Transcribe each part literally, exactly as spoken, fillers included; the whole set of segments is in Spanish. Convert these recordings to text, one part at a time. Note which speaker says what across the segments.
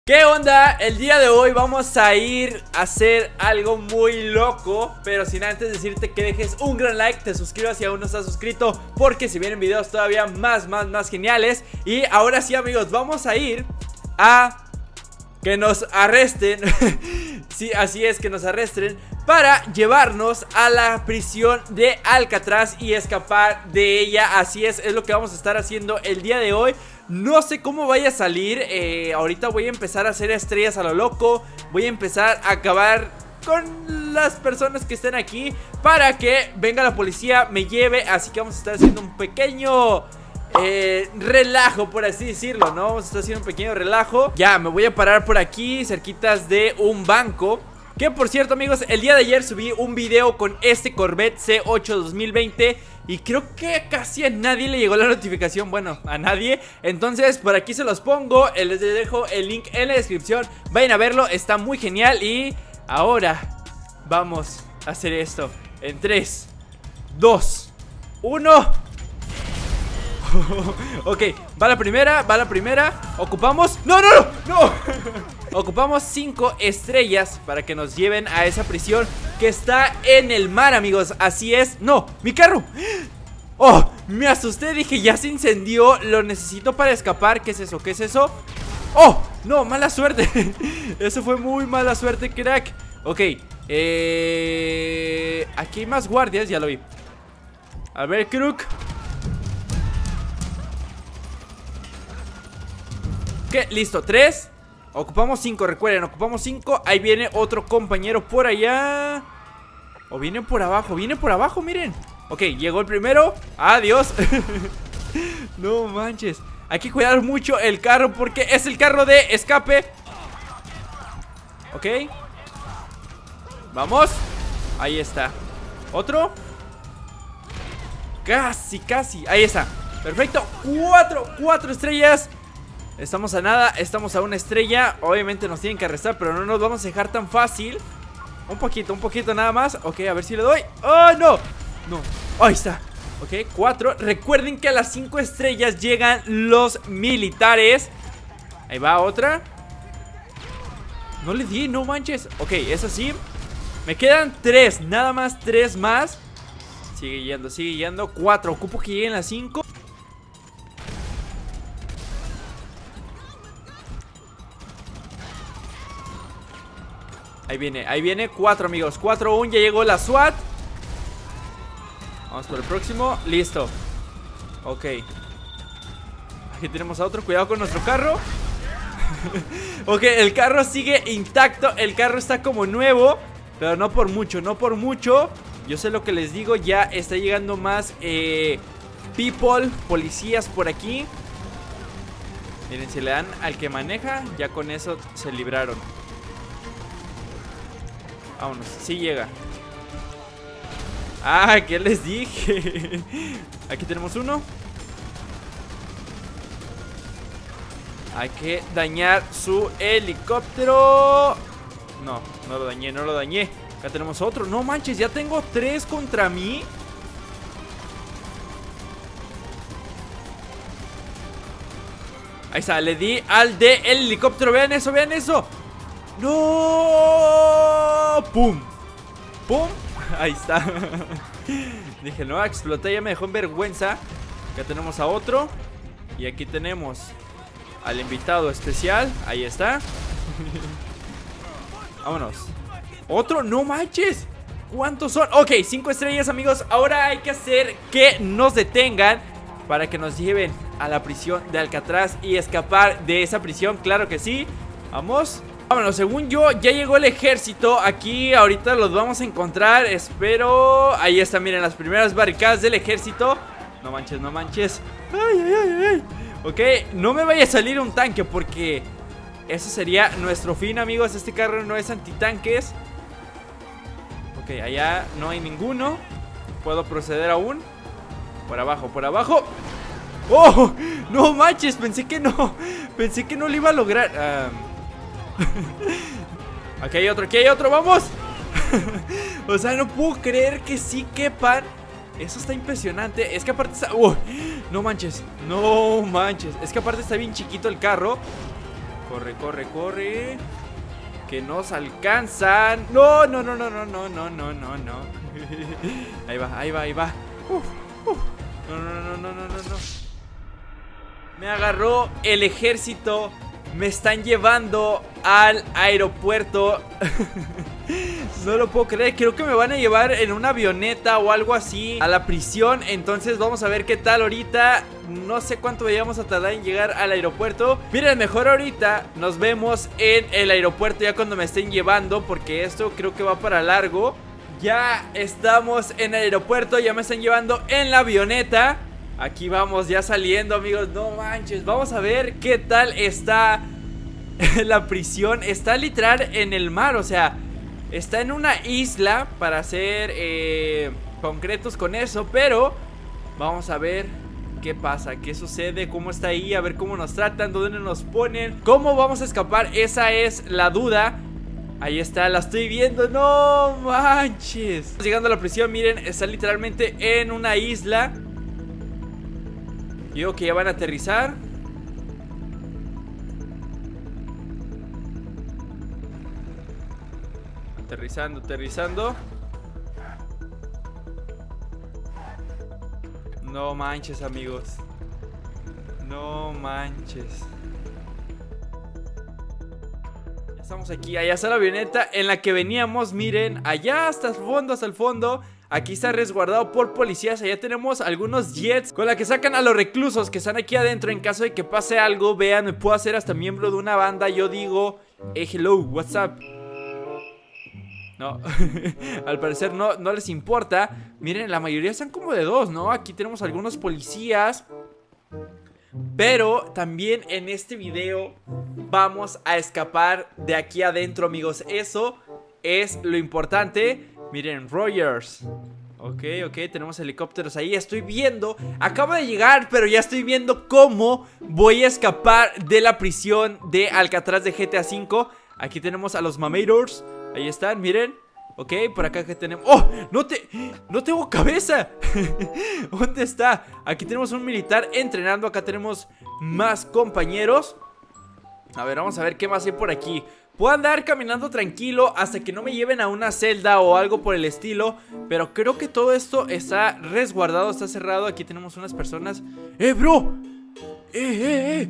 Speaker 1: ¿Qué onda? El día de hoy vamos a ir a hacer algo muy loco, pero sin antes decirte que dejes un gran like, te suscribas si aún no estás suscrito, porque se vienen videos todavía más, más, más geniales. Y ahora sí, amigos, vamos a ir a que nos arresten. Sí, así es, que nos arresten para llevarnos a la prisión de Alcatraz y escapar de ella. Así es, es lo que vamos a estar haciendo el día de hoy. No sé cómo vaya a salir, eh, ahorita voy a empezar a hacer estrellas a lo loco. Voy a empezar a acabar con las personas que estén aquí para que venga la policía, me lleve. Así que vamos a estar haciendo un pequeño eh, relajo, por así decirlo, ¿no? Vamos a estar haciendo un pequeño relajo. Ya, me voy a parar por aquí, cerquitas de un banco. Que por cierto, amigos, el día de ayer subí un video con este Corvette C ocho dos mil veinte y creo que casi a nadie le llegó la notificación. Bueno, a nadie. Entonces por aquí se los pongo, les dejo el link en la descripción. Vayan a verlo, está muy genial. Y ahora vamos a hacer esto en tres, dos, uno. Ok, va la primera, va la primera. Ocupamos... ¡No, no, no! ¡No! Ocupamos cinco estrellas para que nos lleven a esa prisión que está en el mar, amigos. Así es. ¡No! ¡Mi carro! ¡Oh! Me asusté, dije, ya se incendió. Lo necesito para escapar. ¿Qué es eso? ¿Qué es eso? ¡Oh! No, mala suerte. Eso fue muy mala suerte, crack. Ok, eh... aquí hay más guardias, ya lo vi. A ver, Crook. ¿Qué? Listo, tres. Ocupamos cinco, recuerden, ocupamos cinco. Ahí viene otro compañero por allá. O viene por abajo, viene por abajo, miren. Ok, llegó el primero. Adiós. No manches. Hay que cuidar mucho el carro porque es el carro de escape. Ok. Vamos. Ahí está. Otro. Casi, casi, ahí está. Perfecto, cuatro, cuatro estrellas. Estamos a nada, estamos a una estrella. Obviamente nos tienen que arrestar, pero no nos vamos a dejar tan fácil. Un poquito, un poquito nada más. Ok, a ver si le doy. ¡Oh, no! No, ahí está. Ok, cuatro. Recuerden que a las cinco estrellas llegan los militares. Ahí va otra. No le di, no manches. Ok, es así. Me quedan tres, nada más tres más. Sigue yendo, sigue yendo. Cuatro, ocupo que lleguen las cinco. Ahí viene, ahí viene, cuatro, amigos, cuatro aún, ya llegó la SWAT. Vamos por el próximo, listo. Ok. Aquí tenemos a otro, cuidado con nuestro carro. Ok, el carro sigue intacto, el carro está como nuevo. Pero no por mucho, no por mucho. Yo sé lo que les digo, ya está llegando más eh, people, policías por aquí. Miren, si le dan al que maneja, ya con eso se libraron. Vámonos, sí llega. Ah, ¿qué les dije? Aquí tenemos uno. Hay que dañar su helicóptero. No, no lo dañé, no lo dañé. Acá tenemos otro, no manches, ya tengo tres contra mí. Ahí está, le di al de el helicóptero. Vean eso, vean eso. ¡No! ¡Pum! ¡Pum! Ahí está. Dije, no, exploté, ya me dejó en vergüenza. Acá tenemos a otro. Y aquí tenemos al invitado especial. Ahí está. Vámonos. Otro, no manches. ¿Cuántos son? Ok, cinco estrellas, amigos. Ahora hay que hacer que nos detengan para que nos lleven a la prisión de Alcatraz y escapar de esa prisión, claro que sí. Vamos. Vámonos, según yo, ya llegó el ejército. Aquí ahorita los vamos a encontrar. Espero. Ahí está, miren, las primeras barricadas del ejército. No manches, no manches. Ay, ay, ay, ay. Ok, no me vaya a salir un tanque porque eso sería nuestro fin, amigos. Este carro no es antitanques. Ok, allá no hay ninguno. Puedo proceder aún. Por abajo, por abajo. ¡Oh! No manches, pensé que no. Pensé que no lo iba a lograr. um... Aquí hay otro, aquí hay otro, vamos. O sea, no puedo creer que sí quepan. Eso está impresionante. Es que aparte está... Uh, no manches, no manches. Es que aparte está bien chiquito el carro. Corre, corre, corre. Que nos alcanzan. No, no, no, no, no, no, no, no, no, no. Ahí va, ahí va, ahí va. Uf, uf. No, no, no, no, no, no, no. Me agarró el ejército. Me están llevando al aeropuerto. No lo puedo creer. Creo que me van a llevar en una avioneta o algo así a la prisión. Entonces vamos a ver qué tal ahorita. No sé cuánto vayamos a tardar en llegar al aeropuerto. Miren, mejor ahorita nos vemos en el aeropuerto ya cuando me estén llevando, porque esto creo que va para largo. Ya estamos en el aeropuerto. Ya me están llevando en la avioneta. Aquí vamos ya saliendo, amigos. No manches, vamos a ver qué tal está la prisión. Está literal en el mar, o sea, está en una isla, para ser eh, concretos con eso. Pero vamos a ver qué pasa, qué sucede, cómo está ahí, a ver cómo nos tratan, dónde nos ponen, cómo vamos a escapar. Esa es la duda. Ahí está, la estoy viendo. No manches. Llegando a la prisión, miren, está literalmente en una isla. Digo que ya van a aterrizar. Aterrizando, aterrizando. No manches, amigos. No manches. Ya estamos aquí. Allá está la avioneta en la que veníamos. Miren, allá hasta el fondo, hasta el fondo. Aquí está resguardado por policías. Allá tenemos algunos jets con la que sacan a los reclusos que están aquí adentro. En caso de que pase algo, vean, me puedo hacer hasta miembro de una banda. Yo digo, hey, hello, what's up? No, al parecer no, no les importa. Miren, la mayoría están como de dos, ¿no? Aquí tenemos algunos policías. Pero también en este video vamos a escapar de aquí adentro, amigos. Eso es lo importante. Miren, Rogers. Ok, ok, tenemos helicópteros ahí. Estoy viendo, acabo de llegar, pero ya estoy viendo cómo voy a escapar de la prisión de Alcatraz de G T A cinco. Aquí tenemos a los Mamadors. Ahí están, miren. Ok, por acá que tenemos... ¡Oh! ¡No te... ¡No tengo cabeza! ¿Dónde está? Aquí tenemos un militar entrenando. Acá tenemos más compañeros. A ver, vamos a ver qué más hay por aquí. Puedo andar caminando tranquilo hasta que no me lleven a una celda o algo por el estilo. Pero creo que todo esto está resguardado, está cerrado. Aquí tenemos unas personas. ¡Eh, bro! ¡Eh, eh,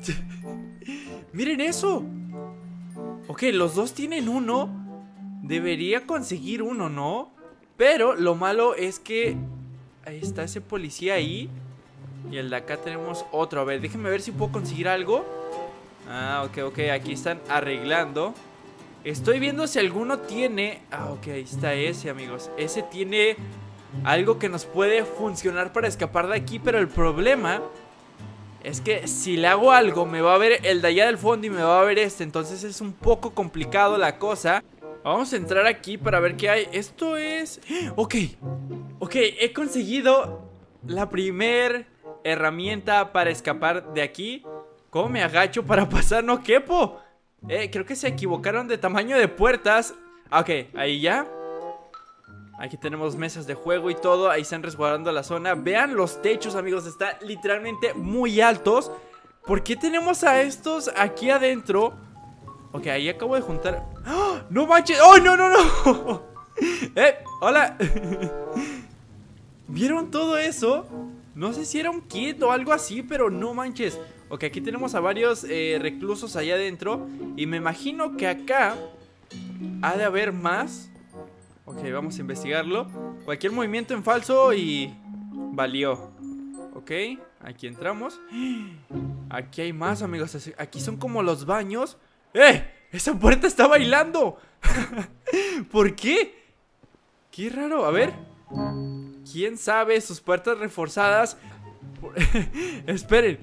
Speaker 1: eh! ¡Miren eso! Ok, los dos tienen uno. Debería conseguir uno, ¿no? Pero lo malo es que ahí está ese policía ahí. Y el de acá tenemos otro. A ver, déjenme ver si puedo conseguir algo. Ah, ok, ok, aquí están arreglando. Estoy viendo si alguno tiene... Ah, ok, ahí está ese, amigos. Ese tiene algo que nos puede funcionar para escapar de aquí. Pero el problema es que si le hago algo, me va a ver el de allá del fondo y me va a ver este. Entonces es un poco complicado la cosa. Vamos a entrar aquí para ver qué hay. Esto es... Ok, ok, he conseguido la primer herramienta para escapar de aquí. ¿Cómo me agacho para pasar? No quepo. Eh, creo que se equivocaron de tamaño de puertas. Ok, ahí ya. Aquí tenemos mesas de juego y todo. Ahí están resguardando la zona. Vean los techos, amigos, están literalmente muy altos. ¿Por qué tenemos a estos aquí adentro? Ok, ahí acabo de juntar. ¡Oh! ¡No manches! ¡Oh, no, no, no! ¡Eh! ¡Hola! ¿Vieron todo eso? No sé si era un kit o algo así, pero no manches. Ok, aquí tenemos a varios eh, reclusos allá adentro. Y me imagino que acá ha de haber más. Ok, vamos a investigarlo. Cualquier movimiento en falso y... valió. Ok, aquí entramos. Aquí hay más, amigos. Aquí son como los baños. ¡Eh! ¡Esa puerta está bailando! ¿Por qué? Qué raro, a ver. ¿Quién sabe? Sus puertas reforzadas. Esperen.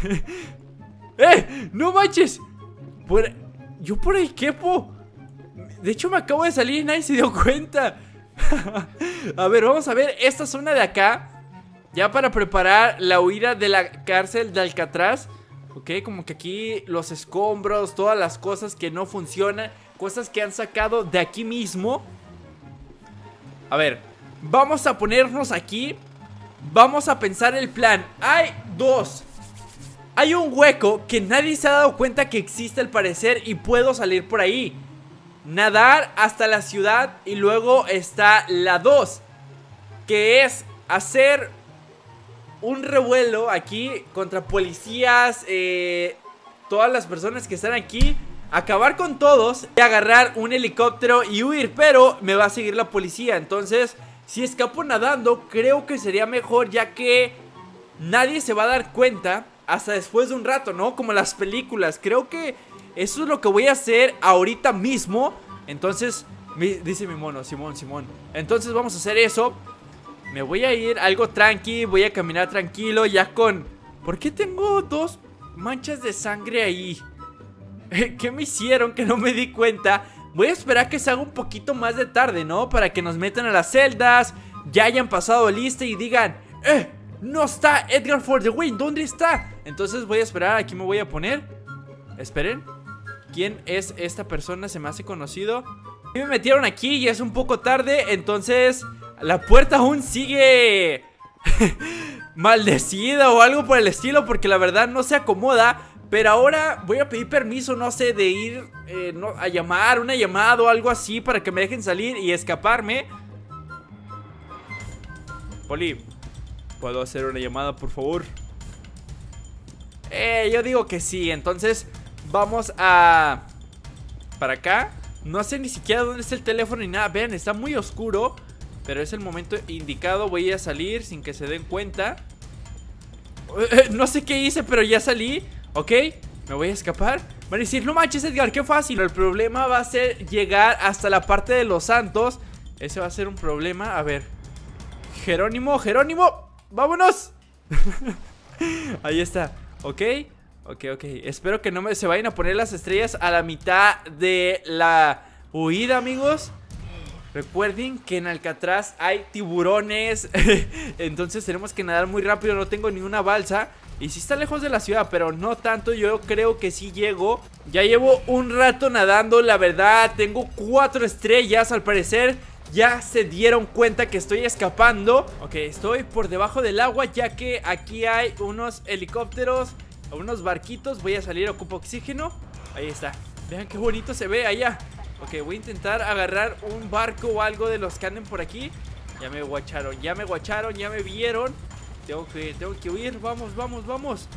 Speaker 1: ¡Eh! ¡No manches! Por... Yo por ahí quepo. De hecho me acabo de salir y nadie se dio cuenta. A ver, vamos a ver esta zona de acá. Ya para preparar la huida de la cárcel de Alcatraz. Ok, como que aquí los escombros, todas las cosas que no funcionan, cosas que han sacado de aquí mismo. A ver, vamos a ponernos aquí. Vamos a pensar el plan. Hay dos hay un hueco que nadie se ha dado cuenta que existe al parecer y puedo salir por ahí. Nadar hasta la ciudad y luego está la dos, que es hacer un revuelo aquí contra policías, eh, todas las personas que están aquí, acabar con todos y agarrar un helicóptero y huir, pero me va a seguir la policía. Entonces, si escapo nadando, creo que sería mejor, ya que nadie se va a dar cuenta hasta después de un rato, ¿no? Como las películas. Creo que eso es lo que voy a hacer ahorita mismo. Entonces, mi, dice mi mono, Simón, Simón. Entonces vamos a hacer eso. Me voy a ir algo tranqui, voy a caminar tranquilo, ya con... ¿Por qué tengo dos manchas de sangre ahí? ¿Qué me hicieron que no me di cuenta? Voy a esperar que se haga un poquito más de tarde, ¿no? Para que nos metan a las celdas, ya hayan pasado lista y digan: ¡Eh! ¡No está Edgar for the win! ¿Dónde está? Entonces voy a esperar, aquí me voy a poner. Esperen, ¿quién es esta persona? Se me hace conocido. Y me metieron aquí y es un poco tarde, entonces la puerta aún sigue maldecida o algo por el estilo, porque la verdad no se acomoda. Pero ahora voy a pedir permiso, no sé, de ir eh, no, a llamar, una llamada o algo así, para que me dejen salir y escaparme. Poli, ¿puedo hacer una llamada, por favor? Eh, yo digo que sí. Entonces vamos a... para acá. No sé ni siquiera dónde está el teléfono ni nada. Vean, está muy oscuro, pero es el momento indicado. Voy a salir sin que se den cuenta. eh, No sé qué hice, pero ya salí. Ok, me voy a escapar. Van a decir: no manches, Edgar, qué fácil. El problema va a ser llegar hasta la parte de los santos. Ese va a ser un problema. A ver, Jerónimo, Jerónimo, vámonos. Ahí está, ok. Ok, ok, espero que no me se vayan a poner las estrellas a la mitad de la huida, amigos. Recuerden que en Alcatraz hay tiburones. Entonces tenemos que nadar muy rápido. No tengo ni una balsa. Y sí está lejos de la ciudad, pero no tanto. Yo creo que sí llego. Ya llevo un rato nadando, la verdad. Tengo cuatro estrellas, al parecer ya se dieron cuenta que estoy escapando. Ok, estoy por debajo del agua, ya que aquí hay unos helicópteros, unos barquitos. Voy a salir, ocupo oxígeno. Ahí está, vean qué bonito se ve allá. Ok, voy a intentar agarrar un barco o algo de los que anden por aquí. Ya me guacharon, ya me guacharon, ya me vieron. Tengo que, tengo que huir, vamos, vamos, vamos.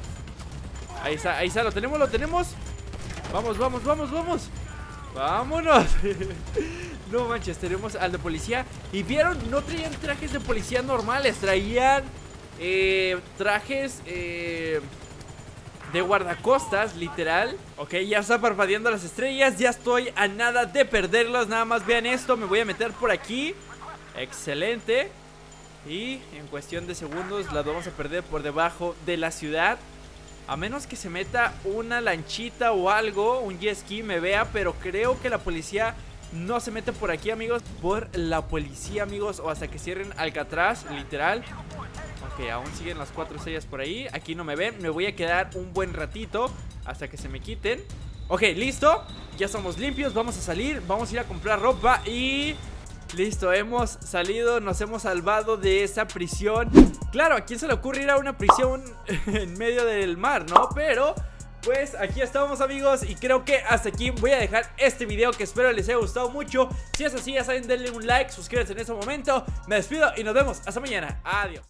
Speaker 1: Ahí está, ahí está, lo tenemos, lo tenemos. Vamos, vamos, vamos, vamos. Vámonos. No manches, tenemos al de policía. Y vieron, no traían trajes de policía normales. Traían eh, trajes eh, de guardacostas, literal. Ok, ya está parpadeando las estrellas. Ya estoy a nada de perderlos. Nada más vean esto, me voy a meter por aquí. Excelente. Y en cuestión de segundos las vamos a perder por debajo de la ciudad. A menos que se meta una lanchita o algo, un jet ski me vea. Pero creo que la policía no se mete por aquí, amigos. Por la policía, amigos, o hasta que cierren Alcatraz, literal. Ok, aún siguen las cuatro estrellas por ahí. Aquí no me ven, me voy a quedar un buen ratito hasta que se me quiten. Ok, listo, ya estamos limpios, vamos a salir. Vamos a ir a comprar ropa y... listo, hemos salido, nos hemos salvado de esa prisión. Claro, ¿a quién se le ocurre ir a una prisión en medio del mar, no? Pero, pues, aquí estamos, amigos. Y creo que hasta aquí voy a dejar este video, que espero les haya gustado mucho. Si es así, ya saben, denle un like, suscríbanse en este momento. Me despido y nos vemos hasta mañana, adiós.